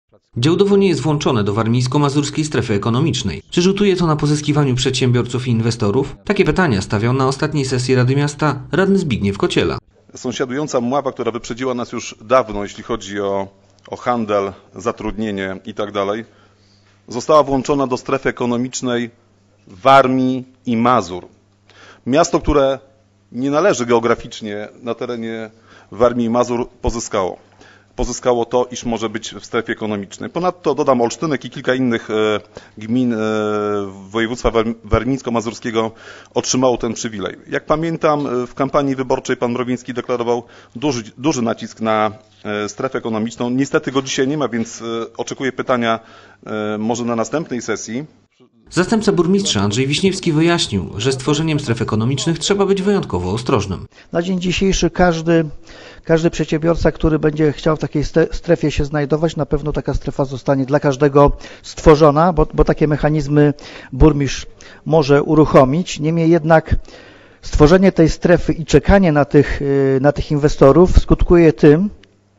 Działdowo nie jest włączone do warmińsko-mazurskiej strefy ekonomicznej. Czy rzutuje to na pozyskiwaniu przedsiębiorców i inwestorów? Takie pytania stawiał na ostatniej sesji Rady Miasta radny Zbigniew Kociela. Sąsiadująca Mława, która wyprzedziła nas już dawno, jeśli chodzi o handel, zatrudnienie itd., została włączona do strefy ekonomicznej Warmii i Mazur. Miasto, które nie należy geograficznie na terenie Warmii i Mazur, pozyskało to, iż może być w strefie ekonomicznej. Ponadto dodam Olsztynek i kilka innych gmin województwa warmińsko-mazurskiego otrzymało ten przywilej. Jak pamiętam, w kampanii wyborczej pan Mrowiński deklarował duży nacisk na strefę ekonomiczną. Niestety go dzisiaj nie ma, więc oczekuję pytania może na następnej sesji. Zastępca burmistrza Andrzej Wiśniewski wyjaśnił, że z tworzeniem stref ekonomicznych trzeba być wyjątkowo ostrożnym. Na dzień dzisiejszy każdy przedsiębiorca, który będzie chciał w takiej strefie się znajdować, na pewno taka strefa zostanie dla każdego stworzona, bo takie mechanizmy burmistrz może uruchomić. Niemniej jednak stworzenie tej strefy i czekanie na tych inwestorów skutkuje tym,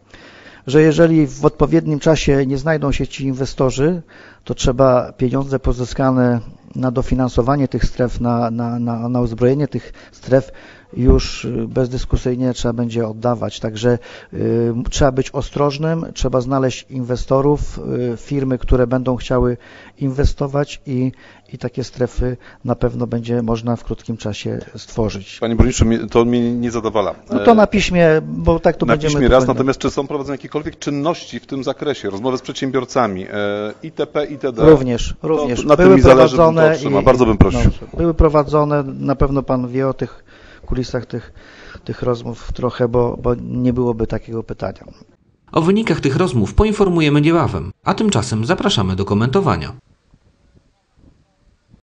że jeżeli w odpowiednim czasie nie znajdą się ci inwestorzy, to trzeba pieniądze pozyskane na dofinansowanie tych stref, na uzbrojenie tych stref już bezdyskusyjnie trzeba będzie oddawać. Także trzeba być ostrożnym, trzeba znaleźć inwestorów, firmy, które będą chciały inwestować i takie strefy na pewno będzie można w krótkim czasie stworzyć. Panie burmistrzu, to mnie nie zadowala. No to na piśmie, bo tak to będziemy... Na piśmie raz, natomiast czy są prowadzone jakiekolwiek czynności w tym zakresie, rozmowy z przedsiębiorcami, itp., itd.? Również. Na tym mi zależy, bym to otrzymał. Bardzo bym prosił. Były prowadzone, na pewno pan wie o tych kulisach tych rozmów trochę, bo nie byłoby takiego pytania. O wynikach tych rozmów poinformujemy niebawem, a tymczasem zapraszamy do komentowania.